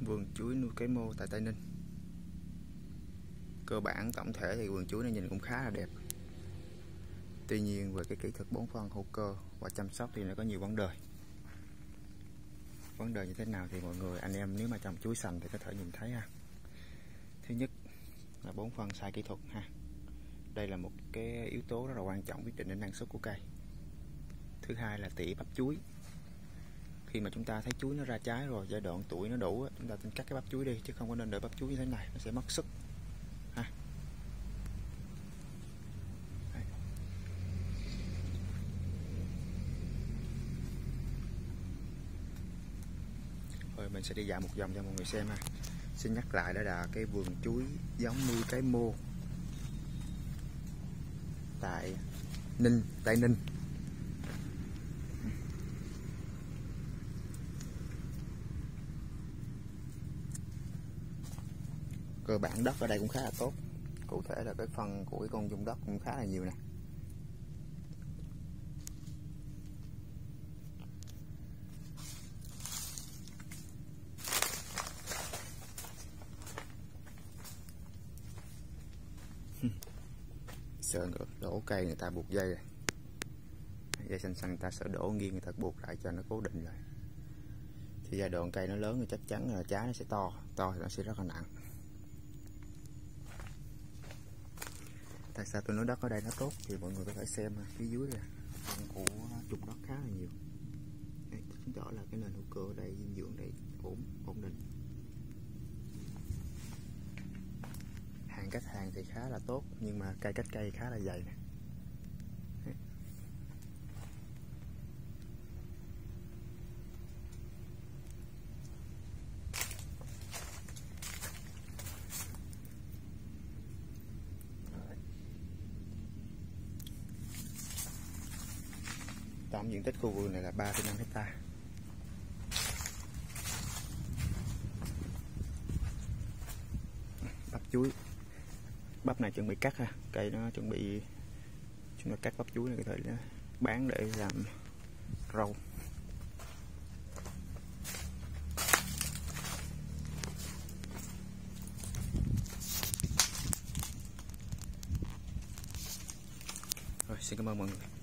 vườn chuối nuôi cấy mô tại Tây Ninh. Cơ bản tổng thể thì vườn chuối này nhìn cũng khá là đẹp. Tuy nhiên về cái kỹ thuật bón phân hữu cơ và chăm sóc thì nó có nhiều vấn đề. Vấn đề như thế nào thì mọi người anh em nếu mà trồng chuối sành thì có thể nhìn thấy ha. Thứ nhất là bón phân sai kỹ thuật ha. Đây là một cái yếu tố rất là quan trọng quyết định đến năng suất của cây. Thứ hai là tỉa bắp chuối. Khi mà chúng ta thấy chuối nó ra trái rồi, giai đoạn tuổi nó đủ, chúng ta nên cắt cái bắp chuối đi, chứ không có nên để bắp chuối như thế này, nó sẽ mất sức ha. Rồi mình sẽ đi dạo một vòng cho mọi người xem ha. Xin nhắc lại đó là cái vườn chuối giống nuôi cái mô tại Tây Ninh. Cơ bản đất ở đây cũng khá là tốt. Cụ thể là cái phân của cái con dung đất cũng khá là nhiều nè. Sợ đổ cây người ta buộc dây rồi. Dây xanh xanh người ta sợ đổ nghiêng, người ta buộc lại cho nó cố định lại. Thì giai đoạn cây nó lớn thì chắc chắn là trái nó sẽ to thì nó sẽ rất là nặng. Tại sao tôi nói đất ở đây nó tốt thì mọi người có thể xem phía dưới này phân của trục đất khá là nhiều. Đây, chứng tỏ là cái nền hữu cơ ở đây, dinh dưỡng đây ổn định. Hàng cách hàng thì khá là tốt nhưng mà cây cách cây khá là dày nè. Tổng diện tích khu vườn này là 3,5 hectare. Bắp chuối, bắp này chuẩn bị cắt ha, cây nó chuẩn bị chúng ta cắt bắp chuối này có thể bán để làm rau. Rồi, xin cảm ơn mọi người.